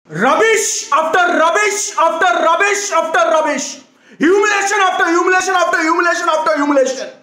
Rubbish after rubbish after rubbish after rubbish. Humiliation after humiliation after humiliation after humiliation.